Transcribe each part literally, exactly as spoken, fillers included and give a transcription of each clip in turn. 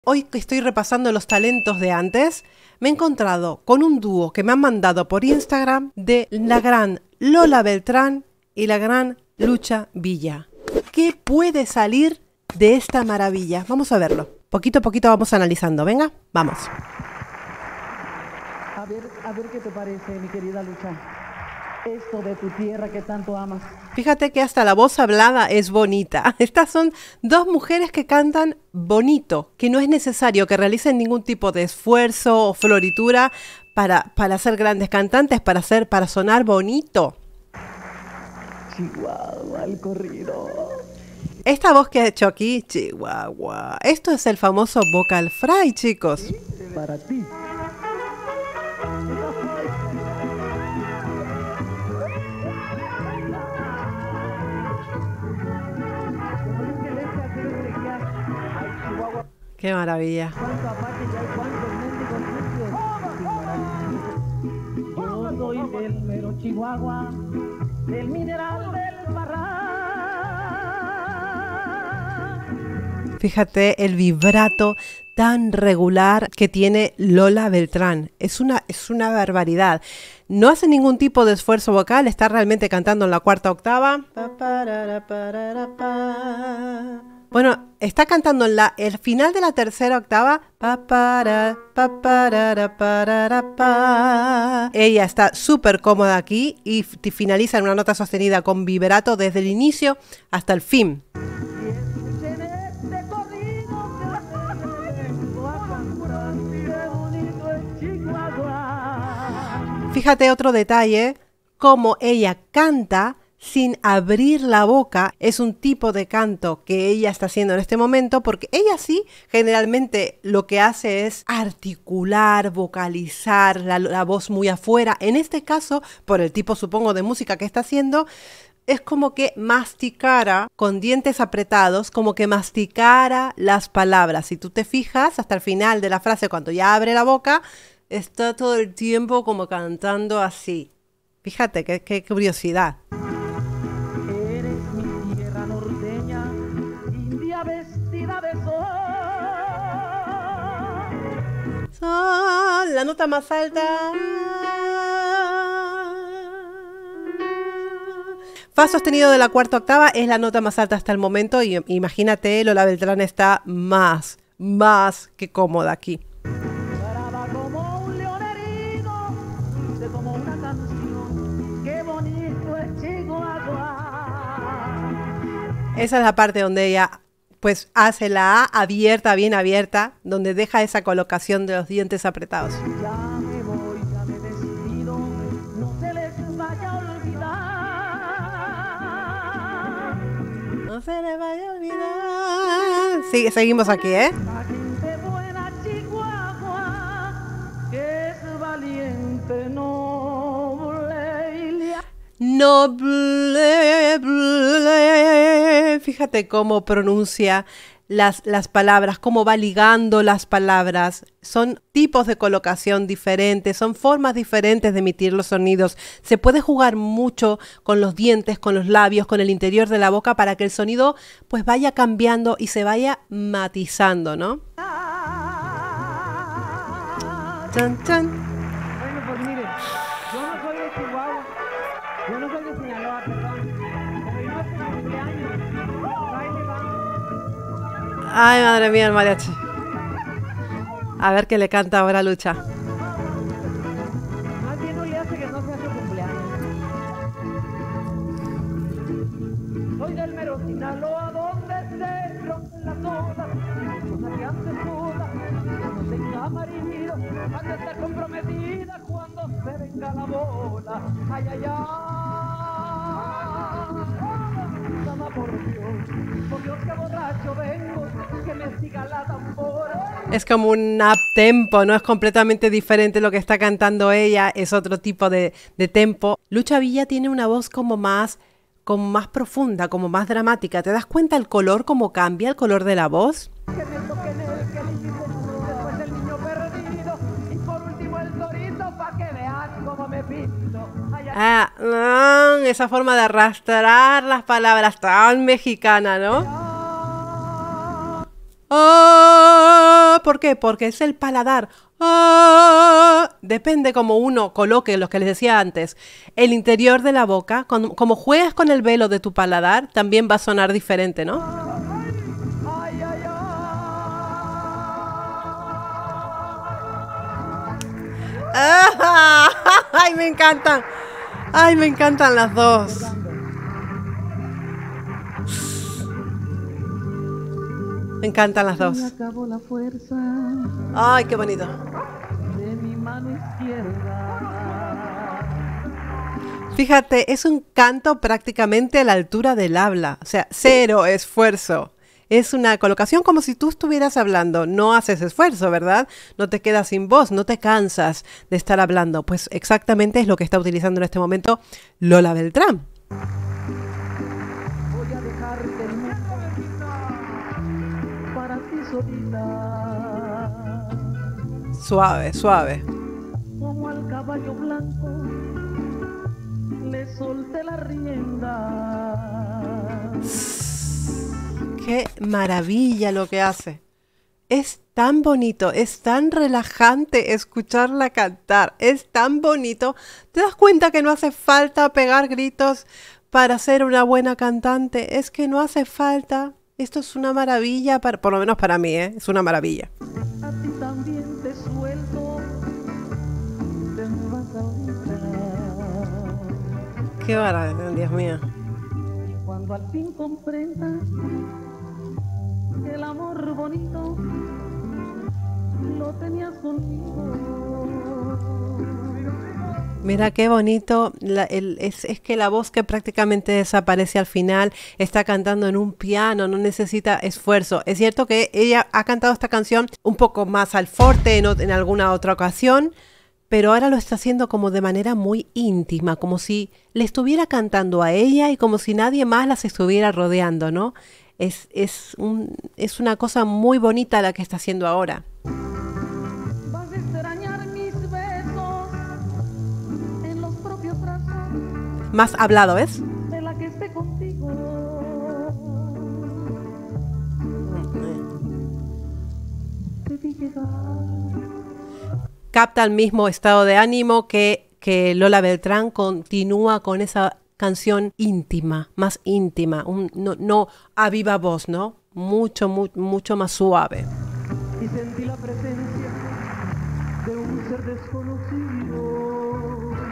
Hoy que estoy repasando los talentos de antes, me he encontrado con un dúo que me han mandado por Instagram de la gran Lola Beltrán y la gran Lucha Villa. ¿Qué puede salir de esta maravilla? Vamos a verlo. Poquito a poquito vamos analizando. Venga, vamos. A ver, a ver qué te parece, mi querida Lucha. Esto de tu tierra que tanto amas. Fíjate que hasta la voz hablada es bonita. Estas son dos mujeres que cantan bonito, que no es necesario que realicen ningún tipo de esfuerzo o floritura para, para ser grandes cantantes, para, ser, para sonar bonito. Chihuahua, el corrido. Esta voz que ha hecho aquí, Chihuahua, esto es el famoso vocal fry, chicos. ¿Sí? Para ti. Qué maravilla. Yo soy del mero Chihuahua, del mineral del Parral. Fíjate el vibrato tan regular que tiene Lola Beltrán. Es una, es una barbaridad. No hace ningún tipo de esfuerzo vocal, está realmente cantando en la cuarta octava. Bueno, está cantando en la, el final de la tercera octava. Pa, para, pa, para, para, pa. Ella está súper cómoda aquí y finaliza en una nota sostenida con vibrato desde el inicio hasta el fin. Fíjate otro detalle, cómo ella canta sin abrir la boca. Es un tipo de canto que ella está haciendo en este momento, porque ella sí, generalmente lo que hace es articular, vocalizar la, la voz muy afuera. En este caso, por el tipo, supongo, de música que está haciendo, es como que masticara con dientes apretados, como que masticara las palabras. Si tú te fijas, hasta el final de la frase, cuando ya abre la boca, está todo el tiempo como cantando así. Fíjate, qué, qué curiosidad. Sol, la nota más alta. Fa sostenido de la cuarta octava es la nota más alta hasta el momento. Y imagínate, Lola Beltrán está más, más que cómoda aquí. Esa es la parte donde ella pues hace la A abierta, bien abierta, donde deja esa colocación de los dientes apretados. Ya me voy, ya me he decidido, no se les vaya a olvidar. No se les vaya a olvidar. Sí, seguimos aquí, ¿eh? La gente buena Chihuahua, que es valiente, noble. Noble, ble. Fíjate cómo pronuncia las, las palabras, cómo va ligando las palabras. Son tipos de colocación diferentes, son formas diferentes de emitir los sonidos. Se puede jugar mucho con los dientes, con los labios, con el interior de la boca para que el sonido pues vaya cambiando y se vaya matizando, ¿no? Chan, chan. Bueno, pues mire, yo no soy de Chihuahua, yo no soy de Sinaloa, perdón, pero yo hace mi cumpleaños, ahí me va. Ay, madre mía, el mariachi. A ver qué le canta ahora Lucha. Más bien no le hace que no sea su cumpleaños. Soy del mero Sinaloa, donde se rompen las olas, cosa que antes todas, no tenga marido, han de estar comprometida cuando se venga la bola. Ay, ay, ay. Dama, por Dios, por Dios que borracho vengo, que me siga la tambora. Es como un up tempo, ¿no? Es completamente diferente lo que está cantando ella, es otro tipo de, de tempo. Lucha Villa tiene una voz como más, como más profunda, como más dramática. ¿Te das cuenta el color, cómo cambia el color de la voz? Que me toquen el que dice, después el niño perdido, y por último el torito, pa' que vean cómo me pinto. Ay, ay. Ah, mm, esa forma de arrastrar las palabras tan mexicana, ¿no? Ah, ¿por qué? Porque es el paladar. Ah, depende como uno coloque, lo que les decía antes, el interior de la boca. Como, como juegas con el velo de tu paladar, también va a sonar diferente, ¿no? Ay, ay, Ah, ¡ay, me encantan! ¡Ay, me encantan las dos! Me encantan las dos. Me acabó la fuerza ¡Ay, qué bonito! de mi mano izquierda. Fíjate, es un canto prácticamente a la altura del habla. O sea, cero esfuerzo. Es una colocación como si tú estuvieras hablando. No haces esfuerzo, ¿verdad? No te quedas sin voz, no te cansas de estar hablando. Pues exactamente es lo que está utilizando en este momento Lola Beltrán. Voy a dejarte el mundo para ti solita, Suave, suave. como al caballo blanco le solté la rienda. Qué maravilla lo que hace. Es tan bonito, es tan relajante escucharla cantar. Es tan bonito. ¿Te das cuenta que no hace falta pegar gritos para ser una buena cantante? Es que no hace falta. Esto es una maravilla, para, por lo menos para mí, ¿eh? Es una maravilla. A ti también te suelto, te me vas ahorita. Qué maravilla, Dios mío. Y cuando al fin comprendas que el amor bonito lo tenías conmigo. Mira qué bonito, la- el- es, es que la voz que prácticamente desaparece al final, está cantando en un piano, no necesita esfuerzo. Es cierto que ella ha cantado esta canción un poco más al forte en, ot- en alguna otra ocasión, pero ahora lo está haciendo como de manera muy íntima, como si le estuviera cantando a ella y como si nadie más las estuviera rodeando, ¿no? Es, es, un, es una cosa muy bonita la que está haciendo ahora. Vas a extrañar mis besos en los propios brazos Más hablado, ¿ves? de la que esté contigo. Te vi llegar Capta el mismo estado de ánimo que, que Lola Beltrán continúa con esa canción íntima, más íntima, un- no, no a viva voz, ¿no? Mucho, mu- mucho más suave. y sentí la presencia de un ser desconocido.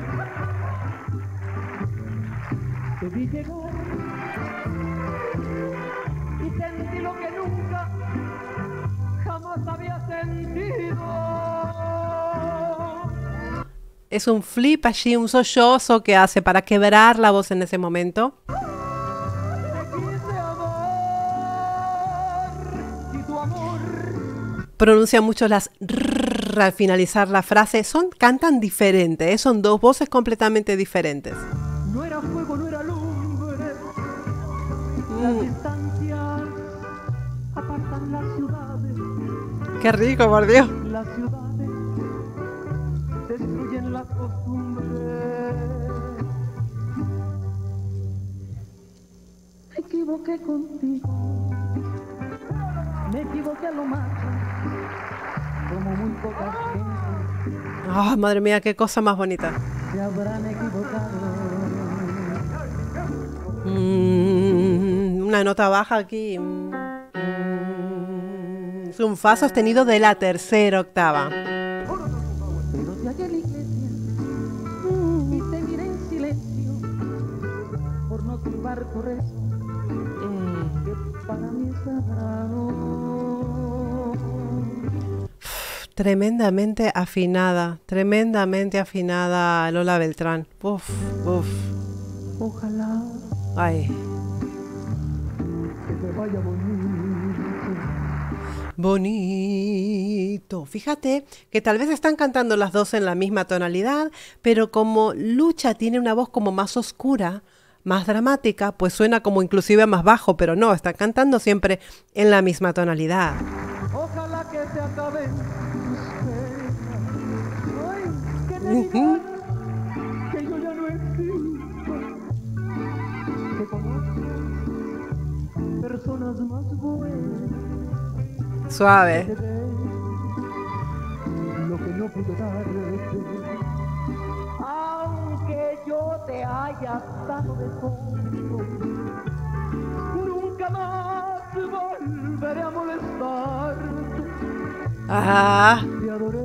Te vi llegar y sentí lo que nunca jamás había sentido. Es un flip allí, un sollozo que hace para quebrar la voz en ese momento. Te quise amar y tu amor Pronuncia mucho las rrr al finalizar la frase. Son, cantan diferente, ¿eh? Son dos voces completamente diferentes. no era fuego, no era lumbre. Las distancias apartan las ciudades, Qué rico, por Dios. las ciudades destruyen las costumbres. Me equivoqué contigo, me equivoqué a lo macho, como muy poca gente Ah, madre mía, qué cosa más bonita. se habrán equivocado. Mm, una nota baja aquí. Mm, es un fa sostenido de la tercera octava. Pero te hallé en la iglesia y te miré en silencio por no turbar tu rezo, que para mí es sagrado. Tremendamente afinada, tremendamente afinada Lola Beltrán. Uf, uf. Ojalá Ay, que te vaya bonito. bonito. Fíjate que tal vez están cantando las dos en la misma tonalidad, pero como Lucha tiene una voz como más oscura, más dramática, pues suena como inclusive más bajo, pero no, están cantando siempre en la misma tonalidad. Ojalá que se acaben tus penas. Ay, que me Ujú. digan que yo ya no existo, que conozco personas más buenas. Suave. Lo que no pude darte, aunque yo te haya dado de todo, nunca más volveré a molestarte. Ah. Te adoré,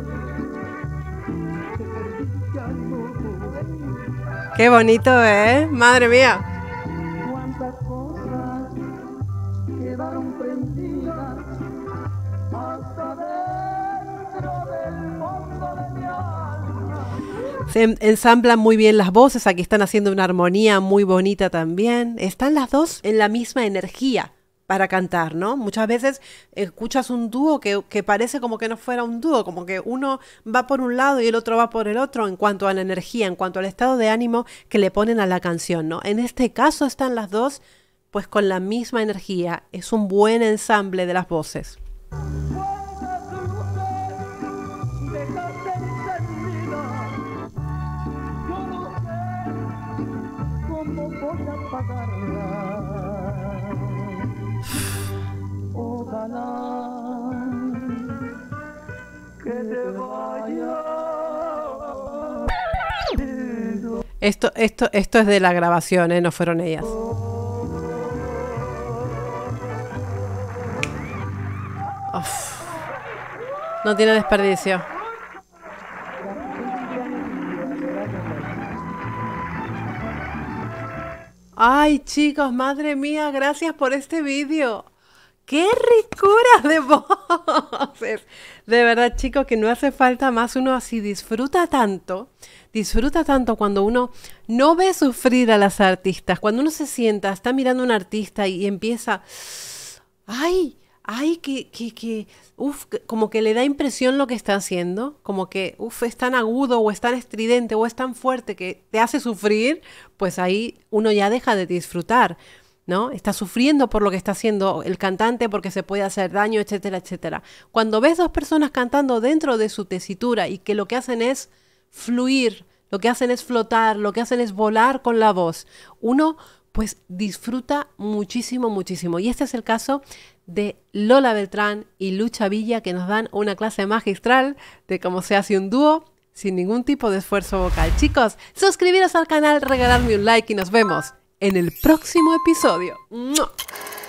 te perdí, ya no podré. Qué bonito, ¿eh? Madre mía. Cuántas cosas quedaron prendidas hasta dentro del fondo de mi alma. Se en- ensamblan muy bien las voces. Aquí están haciendo una armonía muy bonita también. Están las dos en la misma energía para cantar, ¿no? Muchas veces escuchas un dúo que, que parece como que no fuera un dúo, como que uno va por un lado y el otro va por el otro en cuanto a la energía, en cuanto al estado de ánimo que le ponen a la canción, ¿no? En este caso están las dos pues con la misma energía. Es un buen ensamble de las voces. Cuántas luces dejaste encendidas, yo no sé cómo voy a apagarlas. Ojalá que te vaya. Esto, esto, esto es de la grabación, ¿eh? No fueron ellas. Uf. No tiene desperdicio. Ay, chicos, madre mía, gracias por este vídeo. ¡Qué ricura de voces! De verdad, chicos, que no hace falta más. Uno así disfruta tanto, disfruta tanto cuando uno no ve sufrir a las artistas. Cuando uno se sienta, está mirando a un artista y empieza... ¡Ay! ¡Ay! Que, que, que... Uf, que- como que le da impresión lo que está haciendo. Como que, uf, es tan agudo o es tan estridente o es tan fuerte que te hace sufrir. Pues ahí uno ya deja de disfrutar, ¿no? Está sufriendo por lo que está haciendo el cantante porque se puede hacer daño, etcétera, etcétera. Cuando ves dos personas cantando dentro de su tesitura y que lo que hacen es fluir, lo que hacen es flotar, lo que hacen es volar con la voz, uno pues disfruta muchísimo, muchísimo. Y este es el caso de Lola Beltrán y Lucha Villa, que nos dan una clase magistral de cómo se hace un dúo sin ningún tipo de esfuerzo vocal. Chicos, suscribiros al canal, regalarme un like y nos vemos en el próximo episodio. ¡Mua!